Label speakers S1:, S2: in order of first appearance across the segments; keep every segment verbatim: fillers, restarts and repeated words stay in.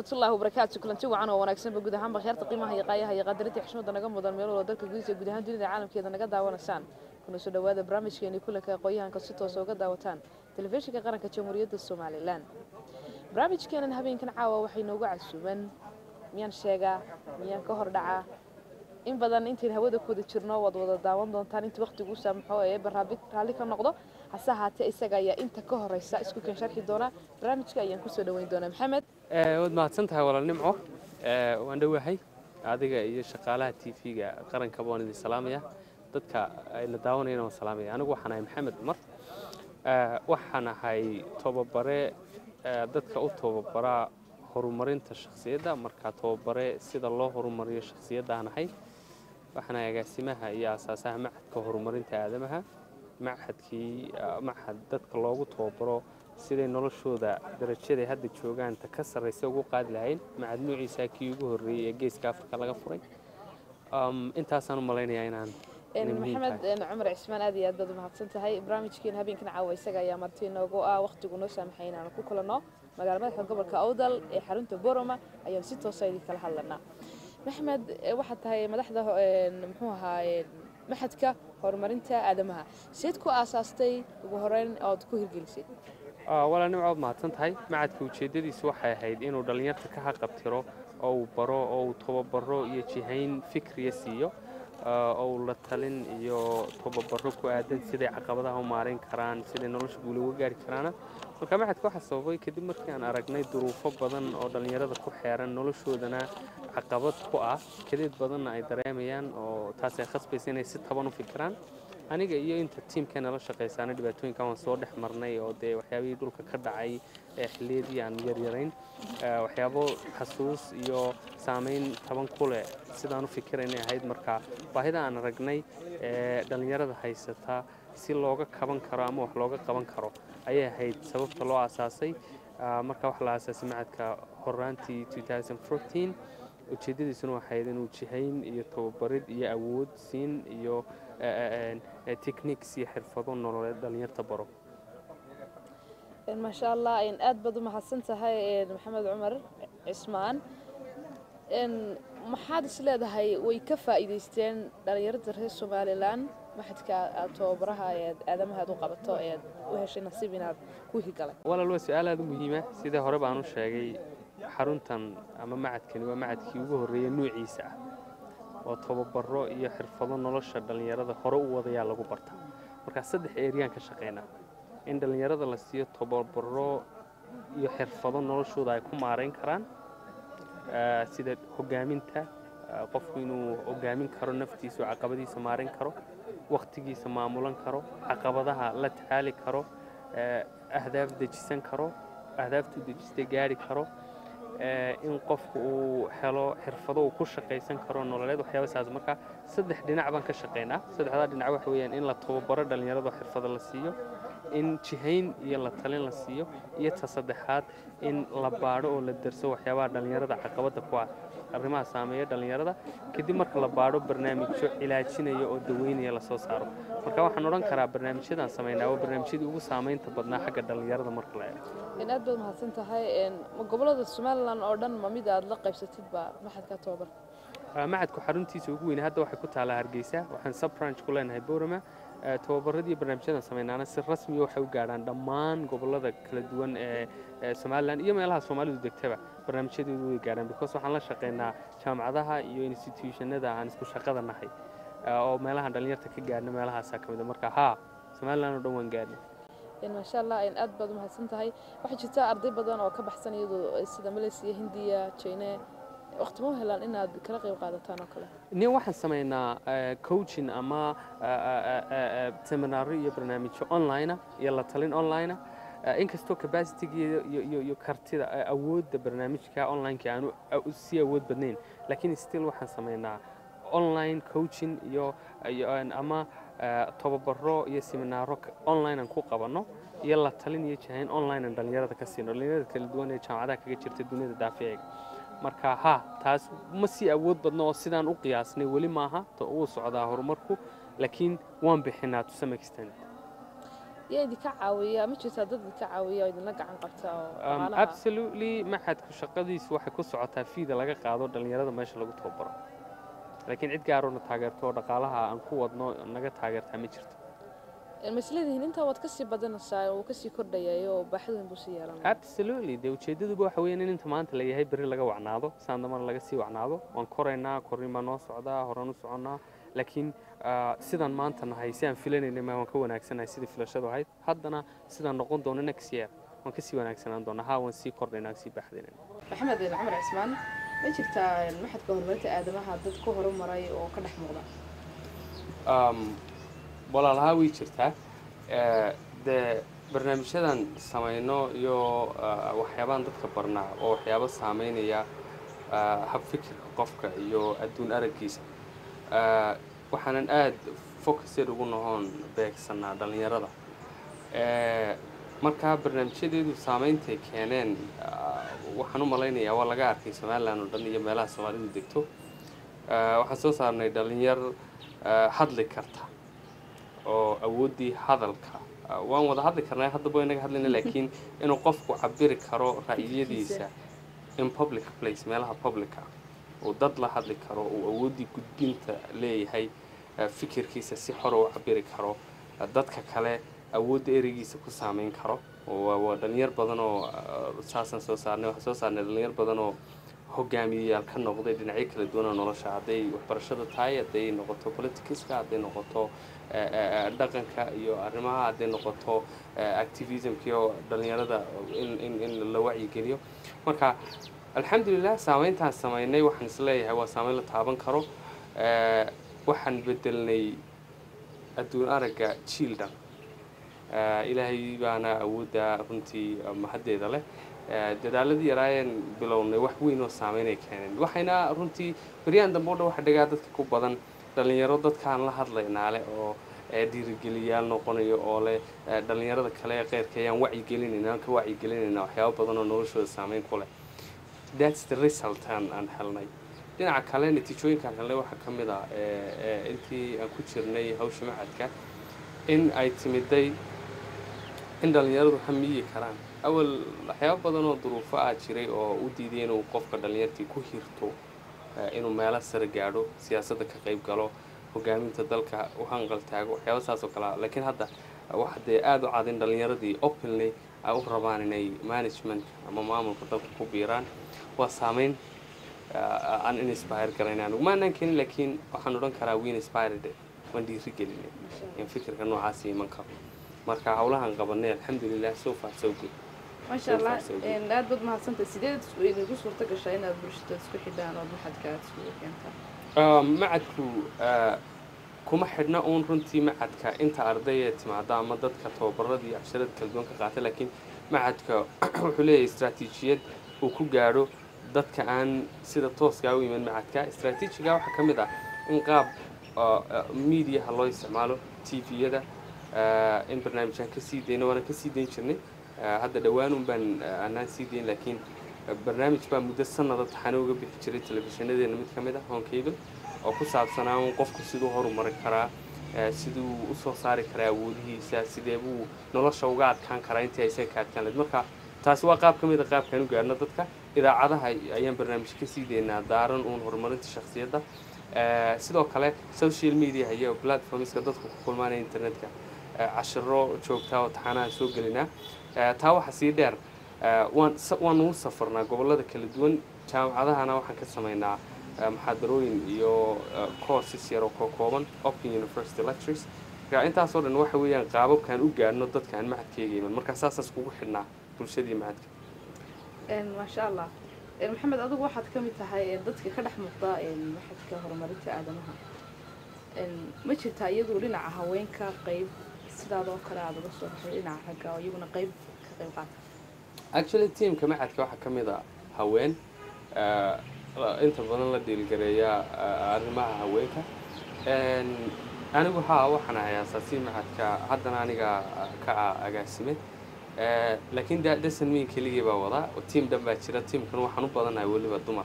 S1: الله وبركاته كلنتي وعنا وناكسن بجود هم بخير تقيمها هي قاية هي قدرتي حشمة نجم مدن ميلو ودرك جزء جود هندي العالم كذا نجد دعوانا سان كنا سود هذا برامج يعني كل كقوية عن قصته وسوق دعوتان تلفزيون كقرن كجمهورية الصومالي لان برامج كان هبين كان عاوة وحي نوقع السومن ميان شجع ميان كهر دعاء إن بدن أنت الهواء كود تشرنا وضوض دعوان دون تاني أنت وقت جوسا محاوية برابط رالي كان نقطة حسها تأسجايا أنت كهر رئيس اسكو كان شركة دونا برامج كأيان كسر دوين دونا محمد
S2: wad mahadsantahay walaalnimo ee waan dhawahay adiga iyo shaqaalaha T V-ga qaranka baan idin salaamaya dadka ay la daawanayaan oo salaamaya anigu waxaan ahay Maxamed Umar ee waxaan ahay tababare dadka u tababara horumarinta shakhsiyadda marka tababare sida loo horumariyo shakhsiyadda aan ahay waxaan agaasimaha iyo asaasaha macadka horumarinta aadamaha macadkii macad dadka loogu tababaro sidee noloshooda darajada hadda joogaan ta ka sareysa ugu qaadi lahayn macad nuuciisa kii ugu horeeyay ee geeska Afrika laga furay um intaas aan u maleynayaa inaan
S1: محمد عمر عثمان هذه أدب محطنت هاي برامج كين هبين كنا عاوي سجى يا مرتين وجوء وقت جنوس سامحين أنا كلنا مجال قبل كأودل حرنت بورما أيام ستة وصيد كلا حلنا محمد واحد هاي مدحده محوها محدك هرمرنت آدمها سيدكو أساستي وهرين أو تكوه الجلسي
S2: آه ولا نوع ما تنتهي معك وجددي سوحة هيد إنه دلنيات كحقبترو أو برو أو تببرو يجيهين فكر يسيو أو لطلين يو تببرو كأدن سيد عقبضها مارين كران سيد نلش بلوغ جاري كرانا وكما حد كوح الصوفي كده مركان أرجني ظروف بدن أو دلنيات كحيران نلش ودنا عقبض كوع كده بدن أي دراميان أو تاسع خاص بيسين ست طبعا فكران aniga iyo inta teamkeena la shaqeysana dhibaatooyinka waan soo dhex marnay oo de waxyaabihii dhulka ka dhacay ee xilliyeedii aan yar yarayn waxyaabo xasuus iyo saameyn taban ku leh sidaan u fikiraynay ahayd marka baahida aan aragnay ee dhalinyarada haysata si looga kaban karo ama wax looga qaban karo ayay ahayd sababta loo asaasay marka wax la asaasay macadka horaantii two thousand fourteen ujeedadiisuna waxay inuu jihayn iyo tababarid iyo awood siin iyo techniques iyo xirfado nololeed dhalinyarta baro
S1: ما شاء الله إن أدبد محسنت هاي محمد عمر عثمان إن محادث لهذا هاي ويكفى إيديستين دليرت الرئيس سوماليلان ما حد كأتوبرها آدم هذا قبضته وهالش نصيبنا كوهي قال
S2: ولا لو سؤال هذا مهمة سيده هرب عنه شيء حرونتن أما معد كان ومعد كيوه الرئي نوعي ساعة وتببرو iyo xirfado nolosha dhalinyarada hore u wadaya lagu barta marka saddex eeriyaan ka shaqeynaa in dhalinyarada la siiyo tababaro iyo xirfado noloshooda ay ku maareyn karaan sida hogaaminta qofku inuu hogaamin karo naftiisa oo caqabadiisa maareyn karo waqtigiisa maamulan karo caqabadaha la taali karo ahdaaf dejisan karo ahdaaftu dejistay gaari karo in qofku uu helo xirfado uu ku shaqeysan karo nololeed waxyaabo saas marka saddex dhinac baan ka shaqeynaa saddexda dhinac waxa weeyaan in la tababaro dhalinyarada xirfado la siiyo in jihayn iyo la talin la siiyo iyo ta saddexaad in la baaro oo la darso waxyaabaha dhalinyarada caqabada ku ah arrimaha saameeya dhalinyarada kadib marka la baaro barnaamijyo ilaajinaya oo daweynaya la soo saaro marka waxaan oran karaa barnaamijyadan sameynaa waa barnaamijyadii ugu saameynta badnaa xagga dhalinyarada marka la eego
S1: in aad baad mahadsan tahay gobolada Soomaaliland oo dhan ma mid aad la qaybsatid ba maxadka tababar
S2: macadku xaruntiisa ugu weyn hadda waxay ku taalaa Hargeysa waxaan sub branch ku leenahay Boorama tababaradii barnaamijyada sameynana si rasmi ah waxay u gaaraan dhammaan gobolada kala duwan ee Soomaaliland iyo meelaha Soomaalidu degtaba barnaamijyadoodu way gaaraan because waxaan la shaqeynaa jaamacadaha iyo institutionada aan isku shaqada nahay oo meelaha dhalinyarta ka gaarna meelahaas ka mid ah marka ha Soomaaliland oo dhan waan gaarnay
S1: in ma sha Allah in aad baad mahadsan tahay waxa jirta arday badan oo ka baxsan iyadoo sida Malaysia Hindiya China waqti ma helaan inaad kala qayb qaadataan oo kale
S2: nin waxaan sameynaa coaching ama seminar iyo barnaamijyo online iyo la talin online inkastoo capacity iyo iyo kartida awoodda barnaamijka online ka aanu si awood badnayn laakiin still waxaan sameynaa online coaching iyo ama tababaro iyo seminaaro online aan ku qabano iyo la talin iyo jihayn online aan dhalinyarada ka siino dhalinyarada kala duwan ee jaamacadaha kaga jirta dunida daafiyeega marka ha taas ma si awood badno oo sidaan u qiyaasnay wali maaha to uu socdaa horumarku laakiin waan bixinaa to some extent
S1: yaa idinka caawiya ma jirtaa dad idinka caawiya oo idinla gacan qabta oo
S2: Um,
S1: dhaqaalaha
S2: absolutely maxadku shaqadiisu waxay ku socotaa fiida laga qaado dhalinyarada meesha lagu tababaro laakiin cid gaarona taageerto oo dhaqaalaha aan ku wadno naga taageertaa ma jirto
S1: masleedihiin intaa waad kasii badanaysaa oo kasii kordhayayo oo baaxadin buu sii yeelanaya
S2: absolutely dee ujeedaduba waxa weeyaan in inta maanta la yahay berri laga wacnaado saan dambana laga sii wacnaado waan koraynaa korrin baa noo socdaa horaan u soconnaa laakiin sidaan maanta nahay si aan filanaynay ma waan ka wanaagsanahay sidii filashadu ahayd haddana sidaan noqon doono next year waan kasii wanaagsanaan doonaa haa waan sii kordhaynaa sii baaxdaynayna
S1: maxamed cumar cismaan ma jirtaa maxadka horumarinta aadamaha dad ku horumaray oo ka dhex muuqda
S2: walaalahaa way jirtaa dee barnaamijyadan samayno iyo waxyaabaan dadka barnaa oo waxyaabo saameynaya habfikirka qofka iyo adduun araggiisa waxaanan aad focuseed ugu noqon beegsanaa dhallinyarada markaa barnaamijyadeedu saameyntay keeneen waxaan u malaynayaa waa laga arkay somalilan oo dhan iyo meelaha soomaalidu degto waxaan soo saarnay dhallinyar hadli karta oo awooddii hadalka waan wada hadli karnaa haddaba inaga hadlayna laakiin inuu qofku cabiri karo ra'yiyadiisa in public place meelaha publica uu dad la hadli karo uu awooddii gudbinta leeyahay fikirkiisa si xor u cabiri karo dadka kale awoodda ereygiisa ku saameyn karo waa dhalinyar badan oo saasaan soo saarnay waxaan soo saarnay dhalinyar badan oo hogaamiyayaal ka noqday dhinacyo kala duwan oo nolosha hadday waxbarashada tahay hadday noqoto politicska hadday noqoto dhaqanka iyo arrimaha hadday noqoto activismka iyo dhalinyarada in in la wacyigeliyo marka alxamdulilah saameyntaan samaynay waxaan isleeyahay waa saameyn la taaban karo waxaan bedelnay adduun aragga jiildhan ilaahay baana awoodda runtii mahaddeeda leh dadaaladii yaraayeen bilownay wax weyn oo saameynay keeneen waxayna runtii beryaan dambe o dhan waxa dhigaa dadka ku badan dhalinyaro dadkaan la hadlaynaa leh oo dhiirigeliyaal noqonayo oo leh dhalinyarada kale ee qeyrka ayaan wacyigelinayna aan ka wacyigelinayna waxyaabo badan oo noloshooda saameyn ku leh that's the result aan aan helnay dhinaca kale natiijooyinkaan helnay waxaa ka mid ah intii aan ku jirnay hawsha macadka in ay timiday in dhalinyaradu hamiyi karaan awal waxyaabo badan oo duruufo ah jiray oo u diiday inuu qofka dhalinyartii ku hirto inuu meelo sare gaadho siyaasadda ka qayb galo hogaaminta dalka u hanqal taago waxyaabo saas oo kale ah laakiin hadda waxa dee aada u cadin dhalinyaradii openly ay u rabaan inay management ama maamulka dalka ku biiraan waa saameyn aan in inspire garayna anigu maanaan keenin laakiin waxaan odhan karaa we inspired waan dhiiri gelinay in fikirka noocaas iman karo marka hawlahan qabanay alxamdulilah so far so good
S1: maasha allah aad baad mahadsantahay sideed idinku suurta gashay inaad bulshada isku xidhaan oo maxadka aad iskugu keentaan
S2: macadku kuma xidhna uun runtii macadka inta ardayee timaada ama dadka tababaradii casharada kala duwan ka qaata laakiin macadka wuxuu leeyahay istraatiijiyad uu ku gaadho dadka aan sida tooskaa u iman macadka istraatiijiga waxaa ka mid ah in qaab mediaha loo isticmaalo t v-yada in barnaamijaan ka sii dayno waana ka sii dayn jirnay hadda dhowaanun baan anaan sii dayn laakiin barnaamij baa muddo sanada taxane uga bixi jiray telefishinadeenna mid ka mid ah home cable oo ku saabsanaa un qofku siduu horumari karaa siduu usoo saari karaa awoodihiisa sidee buu nolosha uga adkaan karaa intii ay isaga ka adkaan lahayd marka taasi waa qaab ka mid a qaabkaan u gaarno dadka idaacadaha ayaan barnaamij ka sii daynaa daaran uun horumarinta shakhsiyadda sidoo kale social media iyo platformska dadku ku kulmaanaya internetka cashiro joogtaa oo taxanaha soo gelinaa taa waxa sii dheer waan waan ugu safarnaa gobollada kala duwan jaamacadahana waxaan ka samaynaa muxaadarooyin iyo courses yar oo ka kooban open university lectures marka intaasoo dhan waxa weeyaan qaababkaan u gaarno dadkaan macadkayga iman marka saasaas kugu xidhnaa bulshadii macadka
S1: maasha allah maxamed adigu waxaad ka mid tahay dadka ka dhex muuqda maxadka horumarinta aadamaha ma jirtaa iyadu dhinaca haweenka qayb sidaadoo kale aad uga soo baxay dhinaca ragga oo iyaguna qayb ka qayb qaata
S2: actually teamka macadka waxaa ka mid a haween inta badan la dhiilgareeyaa arrimaha haweenka anigu haa waxaan ahay asaasiin macadka haddana aniga ka agaasime laakiin dasan miin keligii baa wadaa team dhan baa jira teamkan waxaan u badanahay weliba dumar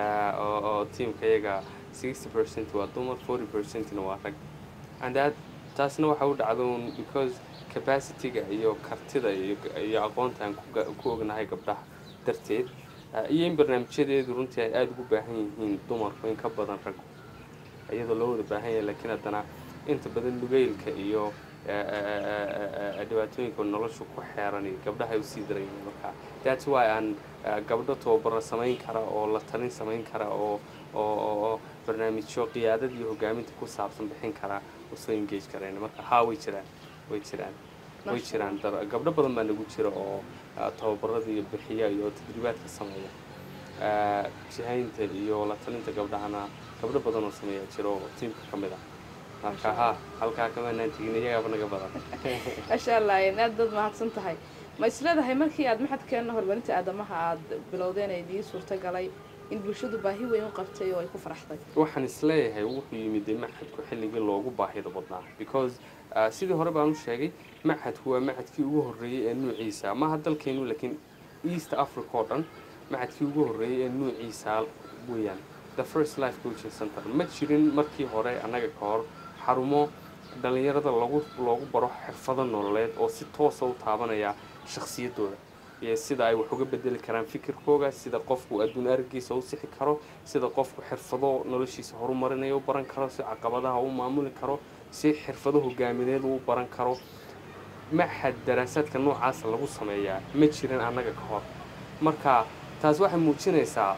S2: oo teamka iyaga sixty percent waa dumar forty percentna waa rag and that taasna waxa u dhacdo because capacity-ga iyo kartida iyo aqoonta aan ku ognahay gabdhaha darteed iyo in barnaamijyadeedu runtii ay aad ugu baahan yihiin dumarku in ka badan rag iyadoo loo wada baahan yahay laakiin haddana inta badan lugeylka iyo dhibaatooyinka nolosha ku xeeran iyo gabdhaha ay usii daran yihiin marka that's why aan gabdho tababaro samayn kara oo la talin samayn kara oo oo barnaamijyo qiyaadada iyo hogaaminta ku saabsan bixin kara usoo engage karayna marka haa way jiraan way jiraan way jiraan gabdho badan baa nagu jira oo tababarada iyo bixiya iyo tadriibaadka sameeya jihaynta iyo la talinta gabdhahana gabdho badan oo sameeya jira oo tiimka ka mid ah marka haa halkaa kama naantigin iyagaaba naga badan
S1: masha allah inaad dad mahadsan tahay ma isleedahay markii aad maxadkeena horumarinta aadamaha aad bilowdeen ay idii suurtagalay in bulshadu baahi weyn u qabtay oo ay ku faraxday
S2: waxaan isleeyahay wuxuu yimid maxadku xilligii loogu baahida badnaa because sidii hore baan u sheegay maxadku waa maxadkii ugu horreeyay ee nuuciisa maaha dalkeenu laakiin east africa oo dhan maxadkii ugu horreeyay ee nuuciisa weeyaan the first life coaching center ma jirin markii hore annaga ka hor xarumo dhalinyarada lagu loogu baro xirfado nololeed oo si toosa u taabanaya shakhsiyadooda iyo sida ay wax uga bedeli karaan fikirkooga sida qofku adduun araggiisa u sixi karo sida qofku xirfado noloshiisa horumarinayo u baran karo si caqabadaha u maamuli karo si xirfado hogaamineed u baran karo maxad daraasaadka noocaas lagu sameeyaa ma jirin annaga ka hor marka taas waxay muujinaysaa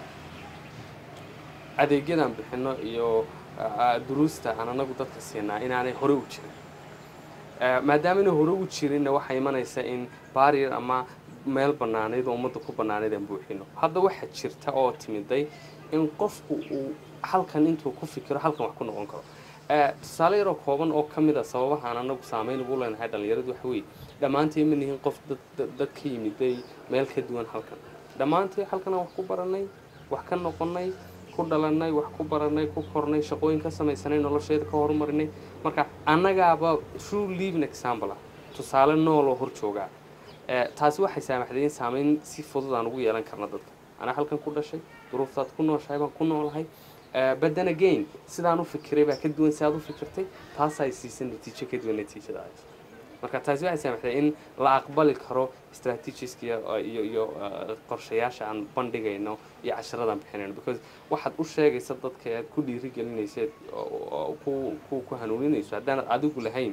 S2: adeegyadan bixino iyo duruusta aan anagu dadka siinaa inaanay hore u jirin maadaama inay hore u jirinna waxay imanaysaa in barrier ama meel bannaaneyd oo ummadda ku bannaaneyd aan buuxino hadda waxaa jirta oo timiday in qofku uu halkan intuu ku fikiro halkan wax ku noqon karo tusaale yaroo kooban oo ka mid a sababahaan anagu saamayn ugu leenahay dhallinyaradu waxa weeye dhammaantay ma nihin qof dad ka yimiday meel ka duwan halkan dhammaantay halkan aan wax ku baranay wax ka noqonnay ku dhalanay wax ku baranay ku kornay shaqooyin ka samaysanay nolosheeda ka horumarinay marka annagaaba true living example ah tusaale nool oo hor joogaa taasi waxay saamaxday in saamayn si fudud aan ugu yeelan karna dadka anaa halkan ku dhashay duruuftaad ku nooshahay baan ku noolahay but then again sidaan u fikiray baa ka duwan si aad u fikirtay taas ay siisay natiijo ka duwan natiijada ay marka taasi waxay saamaxday in la aqbali karo strategies iyo iyo qorshayaasha aan bandhigayno iyo casharada aan bixinayno because waxaad u sheegaysa dadka aad ku dhiirigelinaysa ku ku ku hanuuninayso haddaan adigu lahayn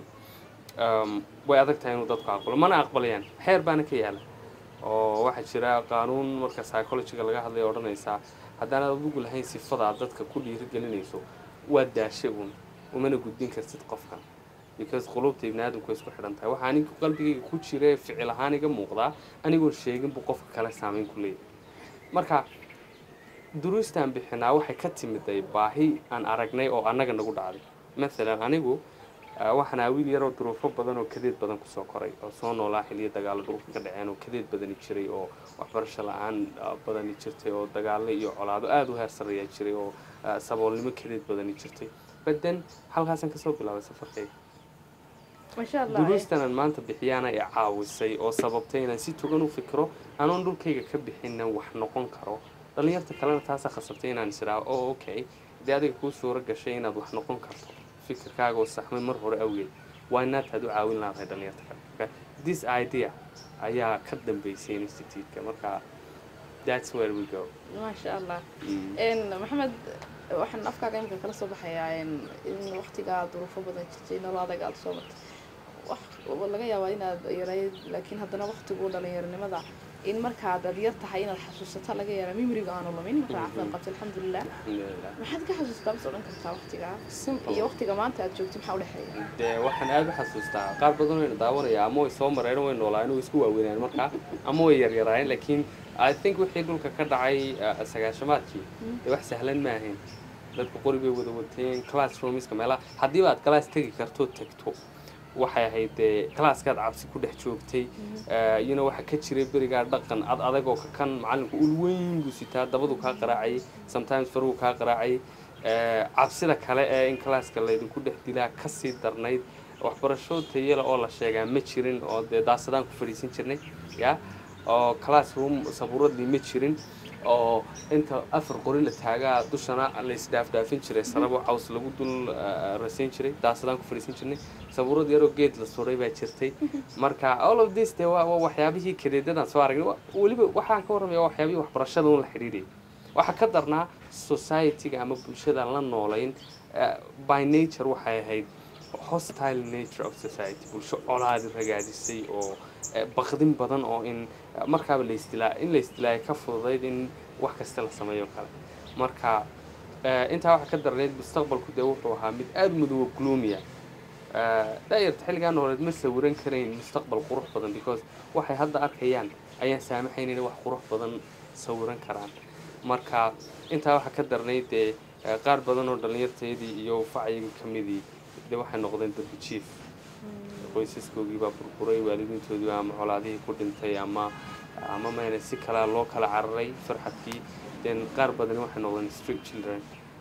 S2: way adag tahay inuu dadku aqbalo mana aqbalayaan xeer baana ka yaala oo waxaa jira qaanuun marka psychology-ga laga hadlayo odhanaysaa haddaanad adigu lahayn sifada aad dadka ku dhiirigelinayso waa daashe uun umana gudbin kartid qofkan because qulubta ibni aadamku way isku xidhan tahay waxaa aniga qalbigayga ku jira ficil ahaan iga muuqdaa anigoon sheegin buu qofka kale saamayn ku leeyahay marka duruustaan bixinaa waxay ka timiday baahi aan aragnay oo annaga nagu dhacday maalan anigu waxaan awiil yaroo duruufo badan oo kadeed badan kusoo koray oo soo noolaa xilliyo dagaalo dhulka ka dhaceen oo kadeed badani jiray oo waxbarasho la-aan badani jirtay oo dagaalo iyo colaado aada u heer sarreeyaa jiray oo saboolnimo kadeed badani jirtay baden halkaasaan kasoo bilaabay safarkayga duruustanaan maanta bixiyaana i caawisay oo sababtay inaan si togan u fikiro anoon dhulkayga ka bixinnan wax noqon karo dhallinyarta kalena taasaa khasabtay inaan isiraaho oo okay dee adiga kuu suuro gashay inaad wax noqon karto fikirkaaga oo saxmay mar hore awgeed waa inaad aad u caawin lahaday dhallinyarta kale this idea ayaa ka dambeysay institute-ka marka that's where we go
S1: maasha allah maxamed waxaan afkaaga imika kala soo baxayaa in waqtigaa duruufo badan jirtay nolol adag aada soo martay wax laga yaabaa inaad yarayd laakiin haddana waqtigu dhalinyaronimada in markaad aad yar tahay inaad xasuusato laga yaabaa mimriga aanu lumin markaa caafimaad qabto alxamdulilah maxaad ka xasuustaa ma soo dhan kartaa waqtigaa iyo waqtiga maanta aad joogtay maxaa u dhexeeya
S2: dee waxaan aada u xasuustaa qaar badan wayna daawanaya ama way soo mareen way noolaayeen way isku waaweynayeen markaa ama way yaryaraayeen laakiin I think wixii dhulka ka dhacay sagaashamaadkii dee wax sahlan ma ahayn dadku qori bay wada wateen classroomska meelaha haddiiba aad class tegi karto tagto waxay ahayd dee classkaad cabsi ku dhex joogtay iyona waxaa ka jiray berigaa dhaqan ad adagoo ka kan macallinku ul weyn buu sitaa dabadu kaa qaraacayay sometimes faruhu kaa qaraacayay cabsida kale ee in classka laydinku dhex dilaa kasii darnayd waxbarasho tayala oo la sheegaa ma jirin oo dee daasadaan ku fadhiisan jirnay ya oo classroom sabuuradii ma jirin oo inta afar qori la taagaa dushana la isdhaafdhaafin jiray sarabo caws lagu dul rasayn jiray daasadaan ku fadhiisan jirnay sabuurad yaroo geed la suray baa jirtay marka all of this de waa waxyaabihii kareedadan soo aragnay weliba waxaan ka warramaya waxyaabihii waxbarashada un la xidhiidhayay waxaa ka darnaa society-ga ama bulshada la noolayn by nature waxay ahayd hostile nature of society bulsho colaadi ragaadisay oo baqdin badan oo in markaaba la istilaa in la istilaayo ka fududayd in wax kasta la sameeyo kale marka intaa waxaa ka darneyd mustaqbalku dee wuxuu ahaa mid aada mudowa gloomiya daayarta xilligaan horeed ma sawiran karayn mustaqbal qurux badan because waxay hadda arkayaan ayaan saamaxayn inay wax qurux badan sawiran karaan marka intaa waxaa ka darnayd dee qaar badan oo dhallinyarteedii iyo facyigii ka midii de waxay noqdeen darbi jiif qoysaskoogii baa burburay waalidiintoodii ama colaadihii ku dhintay ama ama mayna si kalaa loo kala cararay farxadkii den qaar badani waxay noqdeen street children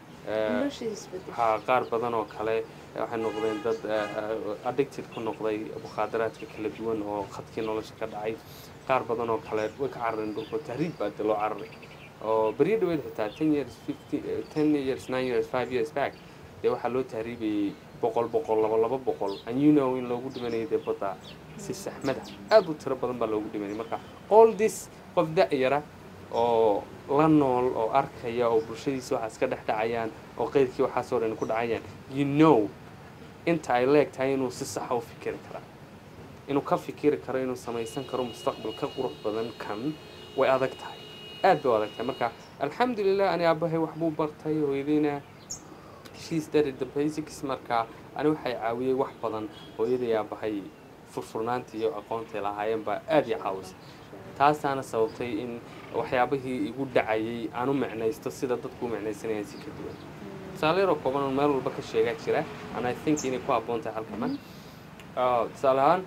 S2: ha qaar badan oo kale waxay noqdeen dad addicted ku noqday mukhaadaraadka kala duwan oo khadkii nolosha ka dhacay qaar badan oo kale way ka carareen dhulkoo tahriib baa de loo cararay oo beryo dhaweed xitaa ten years fifty ten years nine years five years back dee waxaa loo tahriibayay boqol boqol laba laba boqol and you know in loogu dhimanayay dee badda si saxmada aad u tiro badan baa loogu dhimanayay marka all this qof da-yara oo la nool oo arkaya oo bulshadiisa waxaas ka dhex dhacayaan oo qeydkii waxaasoo dhan ku dhacayaan you know inta ay leeg tahay inuu si saxa u fikiri karaa inuu ka fikiri karo inuu samaysan karo mustaqbal ka qurux badan kan way adag tahay aad bay u adag tahay marka alxamdulilah ani aabahay waxbuu bartay hooyadayna she studied the basics marka ani waxay caawiyey wax badan hooyaday aabahay furfurnaantii iyo aqoontii lahaayeen baa aad ii caawisay taasaana sababtay in waxyaabihii igu dhacayay aan u micnaysto sida dadku u micnaysanayaan si ka duwan tusaale yaroo kooban oo meel walba ka sheegaa jira and I think inay ku habboon tahay halkama tusaale ahaan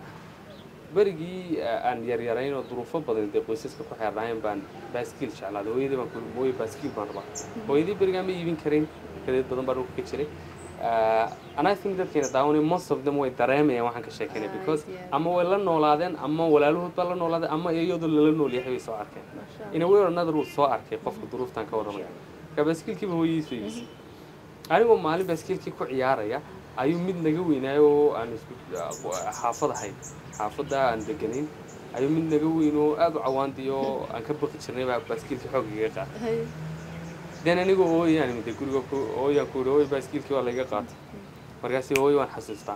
S2: berigii aan yaryarayn oo duruufo badan dee qoysaska ku xeernaayeen baan baaskiil jeclaaday hooyadii baan ku hooyo baaskiil baan rabaa hooyadii berigaan ma iibin karin kadeed badan baa dhulka ka jiray and I think dadkeena daawanay most of them way dareemayaan waxaan ka sheekeynay because ama way la noolaadeen ama walaalahood baa la noolaadeen ama iyadoo lala nool yahay bay soo arkeen in a way or another wuu soo arkay qofka duruuftan ka warramaya marka baaskiilkiiba hooyadiisu iibisay anigoo maalin baaskiilkii ku ciyaaraya ayuu mid naga weynaayo oo aan isku xaafad ahayn xaafadda aan deganayn ayuu mid naga weyn oo aad u cawaandiyo aan ka baqi jirnay baa baaskiilkii xooggiga qaatay den anigoo ooyaan imide guriga ooyaan ku yidhi hooy baaskiilkii waa layga qaatay markaasi hooyo waan xasuustaa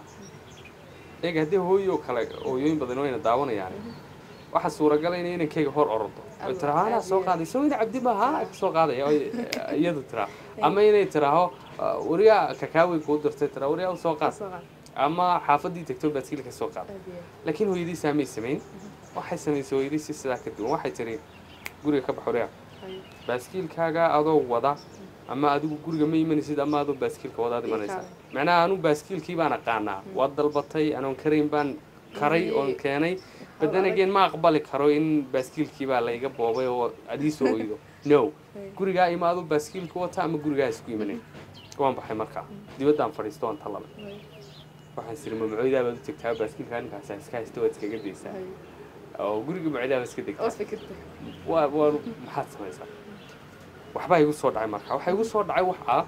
S2: eeg haddii hooyo kale ooyooyin badan wayna daawanayaan waxaa suuragala inay inankeyga hor orordo oy tiraa anaa soo qaaday soo ina cabdi maaha anaa ka soo qaadaya iyadu tiraa ama inay tiraaho wariyaa kakaawey kuu dirtay tiraa wariyaa u soo qaad ama xaafaddii tegto baaskiilka soo qaaday laakiin hooyadiisaa may samayn waxay samaysay hooyadiisi sidaa ka duwan waxay tiri guriga ka bax wariyaa baaskiilkaaga adoo wada ama adigu guriga ma imanaysid ama adoo baaskiilka wadaad imanaysaa macnaha anu baaskiilkii baan aqaanaa waad dalbatay anoon karayn baan karay oon keenay badan again ma aqbali karo in baaskiilkii baa layga boobay oo adii soo oydo no gurigaa ima adoo baaskiilka wata ama gurigaa isku imanay waan baxay markaa dibaddaan fadhiisto waan talabay waxaan siri mamacooydaa baad u tegtaa baaskiilkaa ninkaasa iska haysta waad iskaga daysaa oo guriga macdaaba iska degtaa waa waa maxaad samaysaa waxbaa igu soo dhacay markaa waxaa igu soo dhacay wax ah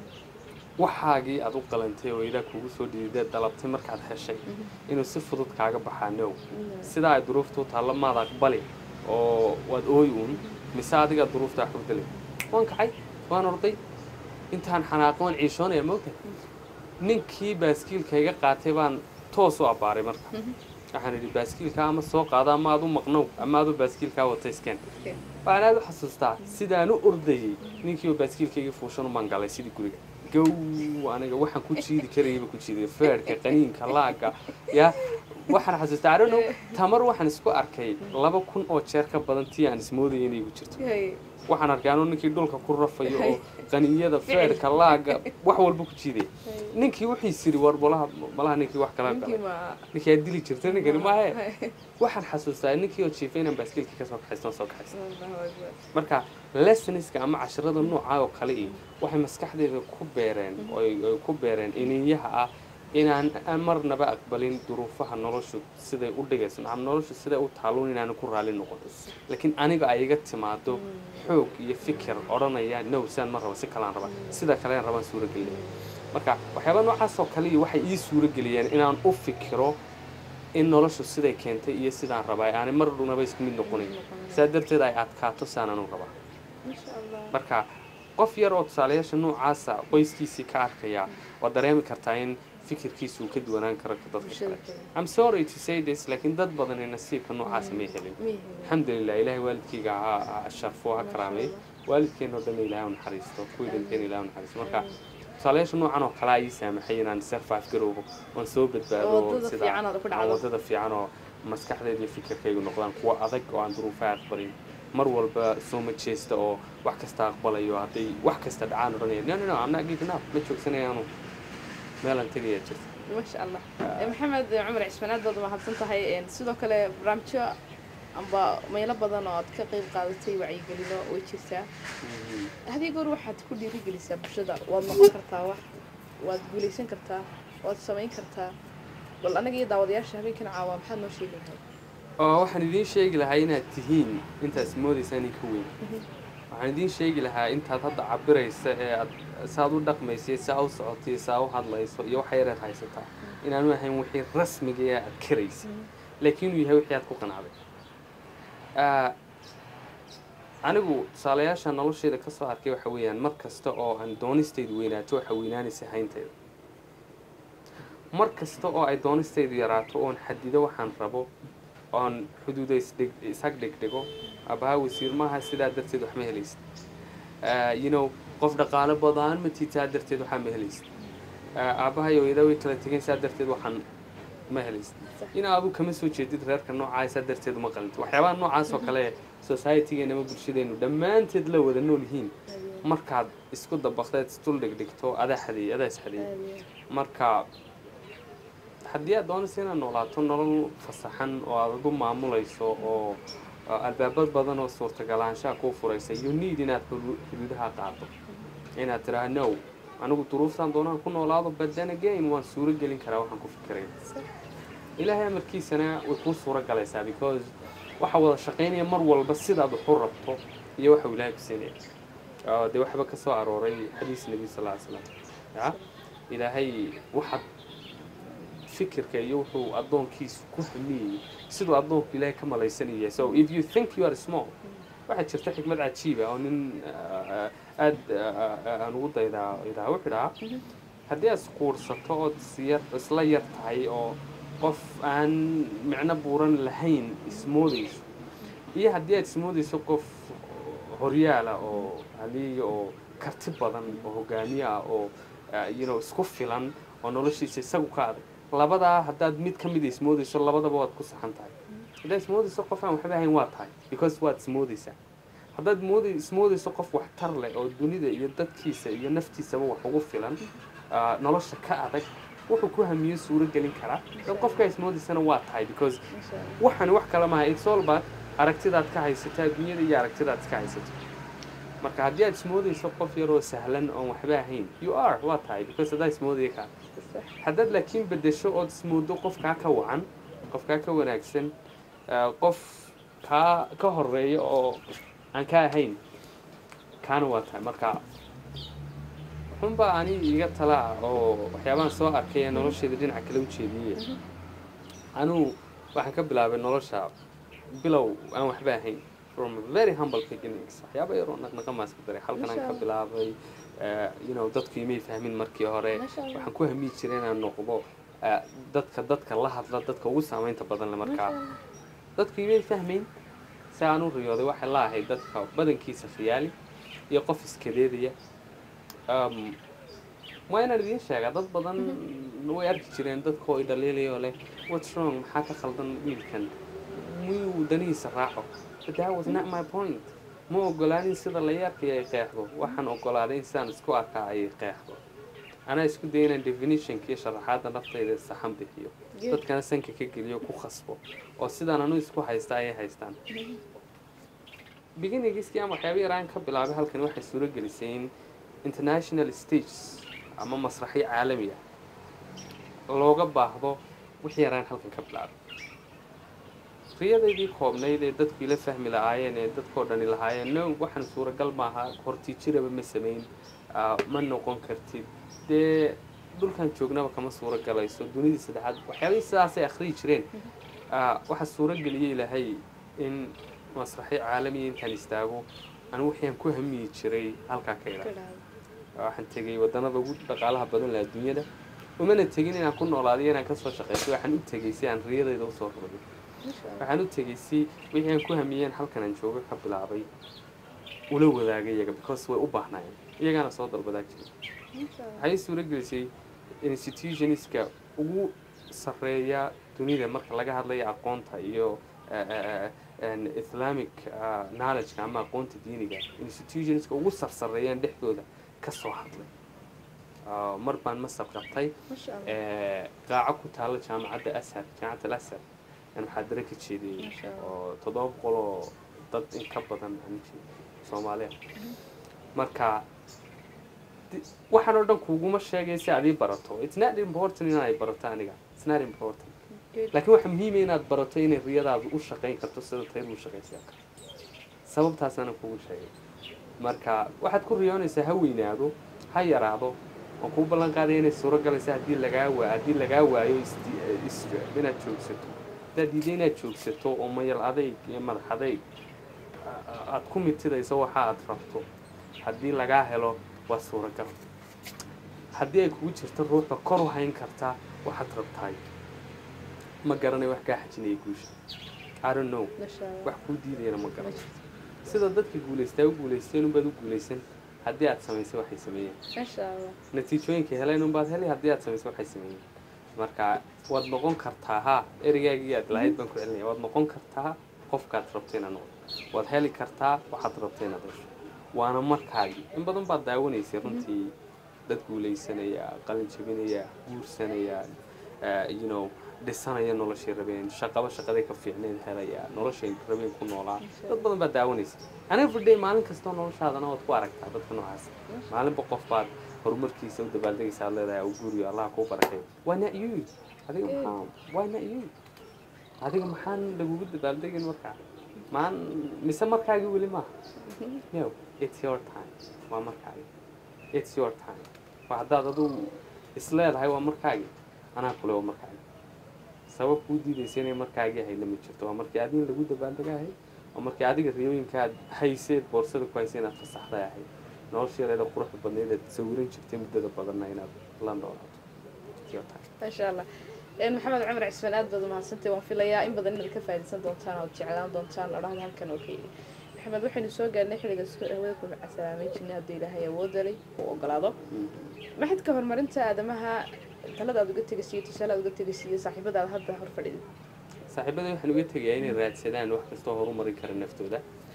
S2: waxaagii aad u qalantay oo ilaa kugu soo dhiiday dalabtay markaad heshay inuu si fudud kaaga baxaa no sidaa ay duruuftu taalla maad aqbali oo waad ooy uun mise adiga duruufta wax u dalay waan kacay waan orday intaan xanaaqoon ciishoonaya moogta ninkii baaskiilka iga qaatay baan toos u abbaaray marka waxaan idhi baaskiilkaa ama soo qaada ama aad u maqnow ama aad u baaskiilkaa wata iskeen waxaan aad u xasuustaa sidaan u ordayey ninkii oo baaskiilkayga fuushan u mangalay sidii guriga gow aniga waxaan ku jiidi karayba ku jiiday feerka qaniinka laaga ya waxaan xasuustaa I don't know tamar waxaan isku arkay laba kun oo jeer ka badan tii aan ismoodayay inay igu jirto waxaan arkay anuu ninkii dhulka ku rafayo oo qaniinyada feerka laaga wax walba ku jiiday ninkii wuxuu siri war malaha malaha ninkii wax kala ninkii aad dili jirtay ninkani maahe waxaan xasuustaa ninkii oo jiifay inaan baaskiilkii ka soo kaxaysto soo kaxaysto marka lessonska ama casharada nooca oo kale iyo waxay maskaxdeeda ku beereen oo ay ku beereen iniyaha ah inaan aan marnaba aqbalin duruufaha noloshu siday u dhigayso nacam noloshu siday u taaluun inaan ku raali noqoto laakiin aniga ay iga timaado xoog iyo fikir odhanaya no saan ma rabo si kalaan raba sida kalean rabaan suuragelin marka waxyaaba noocaas oo kale iyo waxay ii suurageliyeen inaan u fikiro in noloshu siday keentay iyo sidaan rabaa aanay mar dhunaba isku mid noqonayn saa darteed ay adkaato saan anu rabaa marka qof yar oo tusaalayaasha noocaasa qoyskiisii ka arkaya waa dareemi kartaa in fikirkiisu ka duwanaan karo dadka kale I'm sorry to say this laakiin dad badan ee nasiibka noocaasa ma helin alxamdulillah ilaahay waalidkayga ha sharfo ha karaamay waalidkeena oo dhan ilaahay u naxariisto kuwii dhanteen ilaahay u naxariisto marka tusaalayaasha noocan oo kale ay saamaxay inaan survive garoobo oon soo badbaado sida wadada fiican oo maskaxdeeda iyo fikirkaygu noqdaan kuwa adag oo aan duruufaha aqbalin mar walba soo majeesta oo wax kasta aqbalayo hadday wax kasta dhacaan odhanaya no no no I'm not giving up ma joogsanayaanu meelaan tegayaa jirta
S1: masha allah maxamed cumar cismanaad baad mahadsan tahay sidoo kale barnaamijyo amba meelo badan oo aad ka qayb qaadatay wacyigelino way jirtaa hadii goor waxaad ku dhiirigelisaa bulshada waad noqon kartaa wax waad guulaysan kartaa waad samayn kartaa bal anaga iyo daawadayaasha habeenkan caawa maxaad noo sheegi lahayd
S2: oo waxaan idiin sheegi lahaa inaad tihiin intaas moodaysaan in ka weyn waxaan idiin sheegi lahaa intaad hadda cabiraysa ee aad saad u dhaqmaysay saa u socotay saa u hadlayso iyo waxa yareed haysataa inaanu ahayn wixii rasmiga ee aad karaysa laakiin uu yahay wixii aad ku qanacday anigu tusaalayaasha noloshayda ka soo arkay waxa weeyaan mar kasta oo aan doonistaydu weynaato waxa weynaanaysa hayntayda mar kasta oo ay doonistaydu yaraato oon xadido waxaan rabo oon xuduuda ishag dhigdhigo abaha wasiir maaha sidaa darteed wax ma helaysid you know qof dhaqaale badan ma tiitaa darteed waxaa ma helaysid aabaha iyo hooyada way kala tegeen saa darteed waxaan ma helaysid inaa adu kama soo jeedid reerka noocaas saa darteed uma qalinto waxyaabaha noocaas oo kale society-geena ama bulshadeenu dhammaanteed la wada nool yihiin markaad isku dabaqdeed isdul dhigdhigto adaa xadeeyey adaa isxadeeyey marka haddii aad doonaysa inaad noolaato nolol fasaxan oo aad ugu maamulayso oo albaabad badan oo suurtagalaanshaha kuu furaysa you need inaad xuduudaha qaado inaad tidhaha no anigu duruuftaan doonaan ku noolaado but then again waan suuro gelin karaa waxaan ku fikiraya ilaahay amarkiisana way kuu suuro galaysaa because waxa wada shaqaynaya mar walba sidaad waxu rabto iyo waxa ilaahay ku siinaya dee waxba ka soo arooray xadiis nabi sal lla ly slam ya ilaahay waxaad fikirka iyo wuxuu addoonkiisu ku xumiyey siduu addoonku ilaahay ka malaysanaya so if you think you are small waxaa jirta xikmad cajiiba oo nin aad aan ugu daydaa idaa wuxuu dhahaa haddii aad isquursato ood isyar isla yar tahay oo qof aan micno buuran lahayn ismoodayso iyo haddii aad ismoodayso qof horyaala oo haliya oo karti badan oo hogaamiye ah oo you know isku filan oo noloshiisa isagu ka adag labadaa haddaad mid ka mid ismoodayso labadaba waad ku saxan tahay haddaad ismoodayso qof aan waxba ahayn waa tahay because waad ismoodaysaa haddaad mood ismoodayso qof waxtar leh oo dunida iyo dadkiisa iyo naftiisaba wax ugu filan nolosha ka adag wuxuu ku hamiyo suuro gelin karaa dad qofka ismoodaysana waa tahay because waxaan wax kala maaha it's all about aragtidaad ka haysataa dunyada iyo aragtidaad iska haysato marka haddii aad ismoodayso qof yaroo sahlan oon waxba ahayn you are waa tahay because haddaa ismoodaya kaa haddaad laakiin bedesho ood ismoodo qofkaa ka wacan qofkaa ka wanaagsan qof kaa ka horeeya oo aan ka ahayn kaana waa tahay marka xunbaa ani iga talaa oo waxyaabahan soo arkay ee nolosheeda dhinaca kale u jeediyey anugu waxaan ka bilaabay nolosha bilow aan waxba ahayn from very humble beginnings waxyaaba yaroo naqnaqamaas ku daray halkan aan ka bilaabay you know dadku imay fahmin markii hore waxaan ku hamiyi jiray inaan noqdo dadka dadka la hadla dadka ugu saamaynta badan le markaa dadku imay fahmayn si aan u riyooday waxay la ahayd dadka badankiisa khiyaali iyo qof iskadeedaya waa inaan idiin sheegaa dad badan way arki jireen dadkoo i dhaliilayoo leh what's wrong maxaa ka khaldan wiilkan miyuu danihiisa raaco but that was not my point ma ogolaanin sida la yaarkay ay qeexdo waxaan ogolaaday in sidaan isku arkaa ay qeexdo anaa isku daya inaan definitionka iyo sharaxaadda naftayda saxan bixiyo dadkana sanka ka geliyo ku khasbo oo sidaan anu isku haysta ayay haystaan beginningiskii aan waxyaaba yaraan ka bilaabay halkan waxay suuro gelisay in international stages ama masraxyo caalami ah looga baahdo wixii yaraan halkan ka bilaabay riyadaydii koobnayd ee dadku ila fahmi lahaayeen ee dadkoo dhani lahaayeen no waxaan suuragal maaha hortii jiraba ma samayn ma noqon kartid dee dhulkan joognaba kama suuragalayso dunidii saddexaad waxyaabihii sidaasay akhriyi jireen waxaa suurageliyey ilaahay in masraxyo caalamiya intaan istaago anu waxaan ku hamiyi jiray halkaa ka ilaa waxaan tegey waddanada ugu dhaqaalaha badan laha adduunyada umana tegin inaan ku noolaadiyo inaan ka soo shaqayso waxaan u tegey si aan riyadayda usoo rumayo waxaan u tegey si wixii aan ku hamiyeen halkan aan joogo ka bilaabay ula wadaagay iyaga because way u baahnaayeen iyagaana soo dalbadaa jiray waxay suuragelisay institutionska ugu sarreeya dunida marka laga hadlayo aqoonta iyo islamic knowledgeka ama aqoonta diiniga institutionska ugu sarsareeyaan dhexdooda ka soo hadlay mar baan masar qabtay qaaco ku taalla jaamacadda ashar jaamacadda alashar aan muxaadaro ka jeediyey oo toddoba boqol oo dad in ka badan soomaaliya marka waxaan oo dhan kuguma sheegay si aad ii barato it's not important inaad barato aniga it's not important laakiin waxa muhiim ah inaad barato inay riyadaadu u shaqayn karto sida tayadu u shaqaysaa sababtaasana kugu sheegay marka waxaad ku riyoonaysaa ha weynaado ha yaraado oo ku ballan qaaday inay suuragalaysa haddii lagaa waa haddii lagaa waayo inaad joogsato haddaad diiday inaad joogsato oo mayal adayg iyo madax adayg aad ku mitidayso waxa aad rabto haddii lagaa helo waa suuragal haddii ay kugu jirto ruuxa kor u hayn kartaa waxaad rabtaay ma garanay wax kaa xajinaya guusha I don't know wax kuu diidayana ma garan sida dadka guulaystaa u guulaysteen unbaad u guulaysan haddii aad samaysay waxay sameeyeen natiijooyinka heleen unbaad helay haddii aad samaysay waxay sameeyeen marka waad noqon kartaa ha ereygaagii aad lahayd baan ku celinaya waad noqon kartaa qofkaad rabto inaad noqoto waad heli kartaa waxaad rabto inaad hesho waana markaagii in badan baad daawanaysay runtii dad guulaysanaya qalin jabinaya guursanaya you know dhisanaya noloshay rabeen shaqaba shaqaday ka fiicneen helaya noloshay rabeen ku noolaa dad badan baad daawanaysa ana everyday maalin kastoo noloshaadana waad ku aragtaa dadka noocaas maalinba qof baad horumarkiisa u dabaaldegaysa aad leedahay u guuriyo allah kuu barakeeyo why not you adiga maxaa why not you adiga maxaan lagugu dabaaldegin markaa maan mise markaagii weli maaha no it's your time waa markaagii it's your time waa haddaad adugu isleedahay waa markaagii anaa kule waa markaagii sabab kuu diidaysa inay markaagii ahayd lama jirto waa markii adiin lagu dabaaldegaahay waa markii adiga riyooyinkaad hayseed boorsada ku haysay inaad fasaxday ahayd nolosheeda quruxda badneed aad sawiran jirtay muddada badanna inaad la noolaato
S1: maasha allah maxamed cumar cismaan aad baad umahadsantahay waan filayaa in badan inaad ka faa'iidaysan doontaan oo jeclaan doontaan odhahda halkan oo ka yidhi maxamed waxaynu soo gaarnay xilliga hawada ku macasalaamay jirnay haddii ilaahay awoodalay uu ogolaado maxadka horumarinta aadamaha talada aad uga tegaysiiyo tusaale aad uga tegaysiiyo saaxiibadaada hadda hor fadhida
S2: saaxiibada waxaan uga tegayaa inay raadsadaan wax kastoo horumarin kara naftooda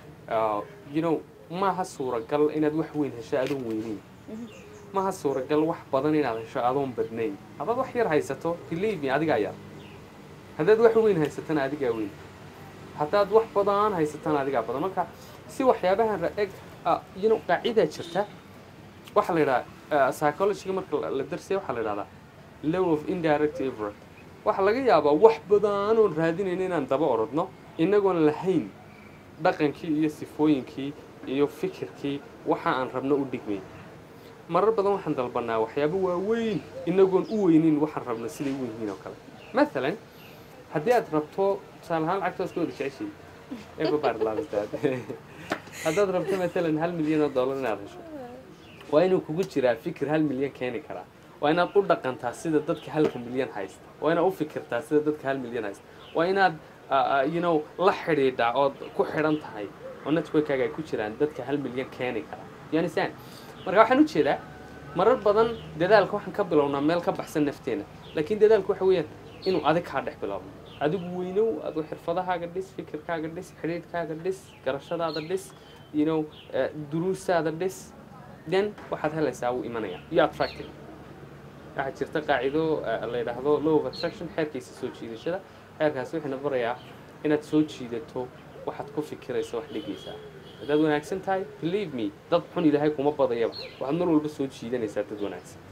S2: you know maaha suuragal inaad wax weyn hesho adoon weynayn maaha suuragal wax badan inaad hesho adoon badnayn haddaad wax yar haysato believe me adigaa yar haddaad wax weyn haysatana adigaa weyn haddaad wax badan haysatana adigaa badan marka si waxyaabahan eg you know qaacidaa jirta waxaa la yidhaha psychologyga marka la darsaya waxaa la yidhahdaa law of indirect effort waxaa laga yaabaa wax badan oon raadinayna inaan daba orodno inagoon lahayn dhaqankii iyo sifooyinkii iyo fikirkii waxa aan rabno u dhigmay marar badan waxaan dalbanaa waxyaabo waaweyn inagoon u weynin waxaan rabno siday u yihiin oo kale maalan haddii aad rabto tusaale ahaan lacagta iska wada jeceshay everybody loves that haddaad rabto maalan hal milyan oo dollar inaad hesho waa inuu kugu jiraa fikir hal milyan keeni karaa waa inaad u dhaqantaa sida dadka halka milyan haysta waa inaad u fikirtaa sida dadka hal milyan haysta waa inaad you know la xidhiidhaa ood ku xidhan tahay oo networkaaga ay ku jiraan dadka hal milyan keeni karaa you understand marka waxaan u jeedaa marar badan dadaalka waxaan ka bilownaa meel ka baxsan nafteena laakiin dadaalku waxa weeyaan inuu adig kaa dhex bilaabo adigu weynow adu xirfadahaaga dhis fikirkaaga dhis xidhiidhkaaga dhis garashadaada dhis you know duruustaada dhis then waxaad helaysaa wuu imanaya iyo attractive waxaa jirta qaacido la yidhaahdo law of attraction xeerkiisa soo jiidashada xeerkaasi waxayna barayaa inaad soo jiidato waxaad ku fikiraysa wax dhigaysaa haddaad wanaagsan tahay believe me dad xun ilaahay kuma badayaba waxaad mar walba soo jiidanaysaa dad wanaagsan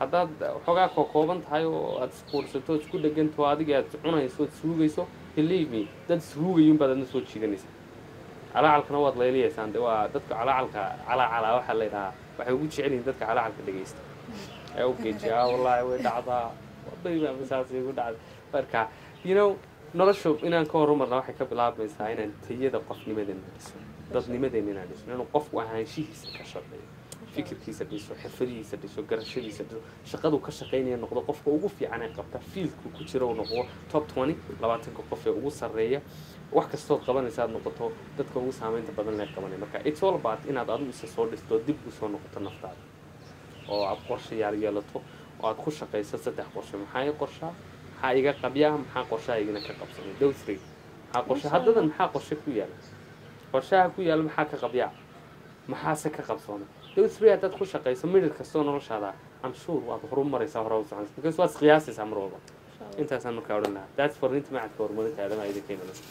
S2: haddaad waxoogaa ka kooban tahay oo aad isquursato isku dheganto adiga aad cunayso suugayso believe me dad suugayun baad adna soo jiidanaysa calacalkana waad leeliyaysaan de waa dadka calacalka calacala waxaa la yidhahaa waxay ugu jecel yihiin dadka calacalka dhegaysta ee u geejiyaa wallaahi way dhacdaa wabayba masaasay ugu dhacda marka you know noloshu inaan ka horumarna waxay ka bilaabmaysaa inaan tayada qofnimadeena dhiso dadnimadeena inaan dhiso inuu qofku ahaanshihiisa ka shaqeeyo fikirkiisa dhiso xirfadihiisa dhiso garashadiisa dhiso shaqadu ka shaqeynaya noqdo qofka ugu fiican ee qabta fiildku ku jira uu noqdo top twenty labaatanka qof ee ugu sarreeya wax kastood qabanaysa aad noqoto dadka ugu saamaynta badan lee qabanaya marka it's all about inaad adigu isa soo dhisto dib u soo noqoto naftaada oo aad qorshe yaar yeelato oo aad ku shaqayso saddex qorshe maxaa ii qorshaa maxaa iga qabyaa maxaa qorshaha igana ka qabsanay those three maxaa qorshe haddadan maxaa qorshe ku yaala qorshaha ku yaala maxaa ka qabyaa maxaase ka qabsoonay those three haddaad ku shaqayso midhir kastoo noloshaada I'm sure waad horumaraysaa hore u soconaysa because waad qiyaasaysaa mar walba intaasaan markaa odhan lahaa that's fariinta macadka horumarinta aadamaha idinka imanaysa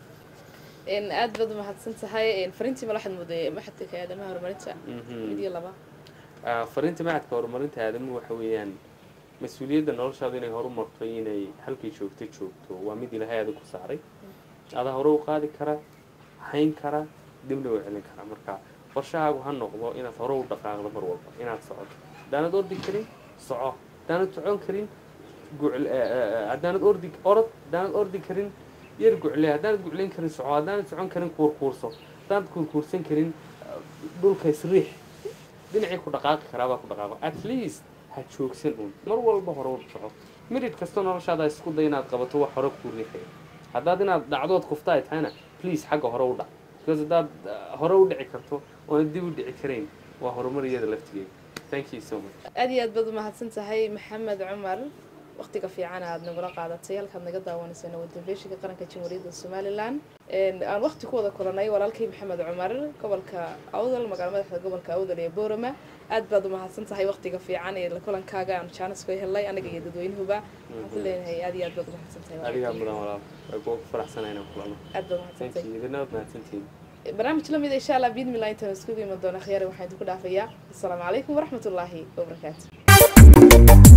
S1: in aad baad mahadsan tahay fariintii ma waxaad mooday maxadka aadamaha horumarinta mid iyo laba
S2: fariinta macadka horumarinta aadamuhu waxa weeyaan mas-uuliyadda noloshaada inay horumarto inay halkay joogto joogto waa mid ilaahay aada ku saaray adaa hore u qaadi kara hayn kara dibna u celin kara marka qorshahaagu ha noqdo inaad hore u dhaqaaqdo mar walba inaad socoto haddaanad ordi karin soco haddaanad socon karin haddaanad ordi orod haddaanad ordi karin yar gucle haddaanad guclayn karin soco haddaanad socon karin kuurkuurso haddaanad kuurkuursan karin dhulka isriix dhinacii ku dhaqaaqi karaabaa ku dhaqaaqo at least ha joogsan uun mar walba hore u soco midhid kastoo noloshaada isku day inaad qabato wax hore kuu riixaya haddaad inaad dhacdood kufta ay tahayna please xagga hore u dhac because haddaad hore u dhici karto oona dib u dhici karayn waa horumar iyada laftigeeda thank you so much
S1: aad iyo aad baad u mahadsan tahay maxamed cumar waqtiga fiican aad nagula qaadatay halkaad naga daawanaysayna waa telefishinka qaranka jamhuuriyadda somalilan aan waqti ku wada kulanay walaalkay maxamed cumar gobolka awdal magaala madaxda gobolka awdal ee boorama aad baad u mahadsan tahay waqtiga fiican ee kulankaaga aan jaanis ku helay aniga iyo dadweynuhuba waxaan ku leenahay aad iyo aad baad u mahadsan tahay
S2: adigaa mudan walaal way ku faraxsanahay inaan kulano
S1: aad baad u mahadsan tahay
S2: idina waad mahadsantihiin
S1: barnaamij la mid insha allah biidmi laha intaan iskugu iman doona khiyaari waxaan idinku dhaafayaa assalaamu calaykum waraxmatullaahi wabarakaatu